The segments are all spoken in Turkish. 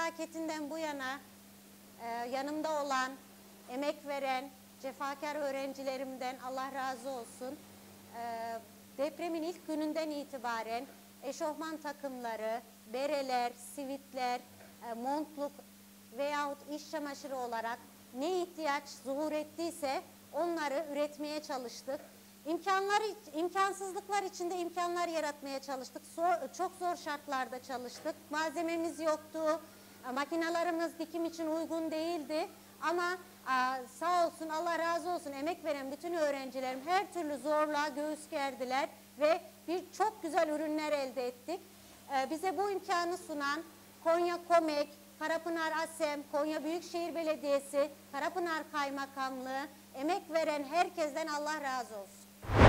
felaketinden bu yana yanımda olan, emek veren, cefakar öğrencilerimden Allah razı olsun. Depremin ilk gününden itibaren eşofman takımları, bereler, sivitler, montluk veyahut iş çamaşırı olarak ne ihtiyaç zuhur ettiyse onları üretmeye çalıştık. İmkansızlıklar içinde imkanlar yaratmaya çalıştık. Çok zor şartlarda çalıştık. Malzememiz yoktu. Makinelerimiz dikim için uygun değildi. Ama sağ olsun, Allah razı olsun, emek veren bütün öğrencilerim her türlü zorluğa göğüs gerdiler ve çok güzel ürünler elde ettik. Bize bu imkanı sunan Konya Komek, Karapınar ASEM, Konya Büyükşehir Belediyesi, Karapınar Kaymakamlığı, emek veren herkesten Allah razı olsun.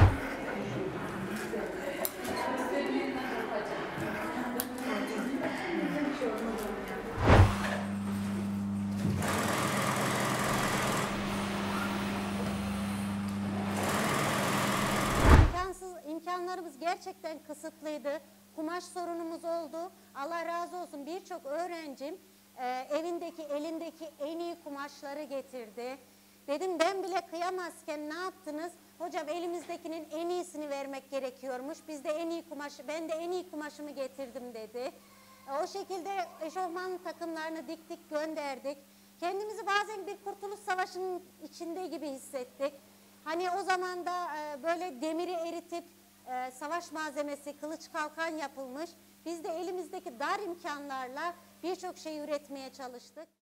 İmkanlarımız gerçekten kısıtlıydı. Kumaş sorunumuz oldu. Allah razı olsun, birçok öğrencim elindeki en iyi kumaşları getirdi. Dedim ben bile kıyamazken ne yaptınız? Hocam elimizdekinin en iyisini vermek gerekiyormuş. Ben de en iyi kumaşımı getirdim dedi. O şekilde eşofman takımlarını diktik, gönderdik. Kendimizi bazen bir Kurtuluş Savaşı'nın içinde gibi hissettik. Hani o zaman da böyle demiri eritip savaş malzemesi, kılıç kalkan yapılmış. Biz de elimizdeki dar imkanlarla birçok şey üretmeye çalıştık.